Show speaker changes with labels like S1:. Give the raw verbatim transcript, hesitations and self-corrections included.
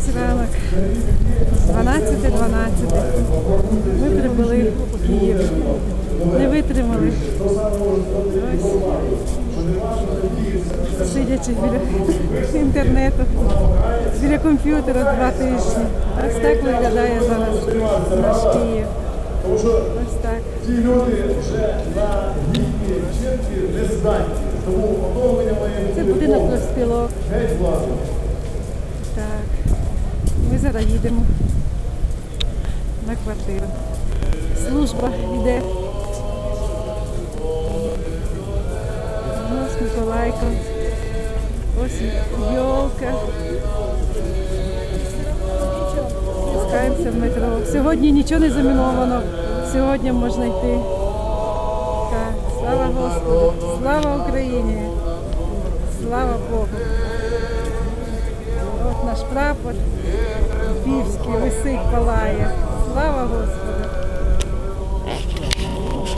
S1: Ось ранок, дванадцяте дванадцяте. Ми прибули у Київ. Не витримали. Ось, сидячи біля інтернету, біля комп'ютера два тижні. Ось так виглядає зараз наш Київ. Ось так.
S2: Ті люди вже на літні вчинки не здатні. Тому оновлення має бути.
S1: Це будинок профспілок.
S2: Геть власне.
S1: Так. Ми зараз їдемо на квартиру. Служба йде. Ось Миколайко. Ось йолка. Спускаємося в метро. Сьогодні нічого не заміновано. Сьогодні можна йти. Так. Слава Господу! Слава Україні! Слава Богу! От наш прапор Львівський висить, палає. Слава Господу!